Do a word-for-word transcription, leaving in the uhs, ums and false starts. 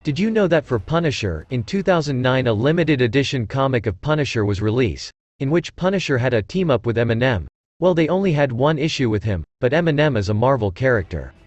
Did you know that for Punisher, in two thousand nine a limited edition comic of Punisher was released, in which Punisher had a team-up with Eminem? Well, they only had one issue with him, but Eminem is a Marvel character.